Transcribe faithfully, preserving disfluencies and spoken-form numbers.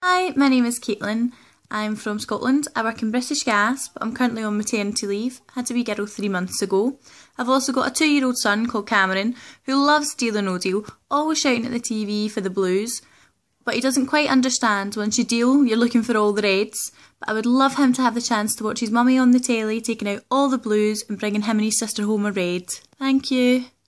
Hi, my name is Kaitlin. I'm from Scotland. I work in British Gas, but I'm currently on maternity leave. I had a wee girl three months ago. I've also got a two-year-old son called Cameron who loves Deal or No Deal, always shouting at the T V for the blues. But he doesn't quite understand once you deal, you're looking for all the reds. But I would love him to have the chance to watch his mummy on the telly taking out all the blues and bringing him and his sister home a red. Thank you.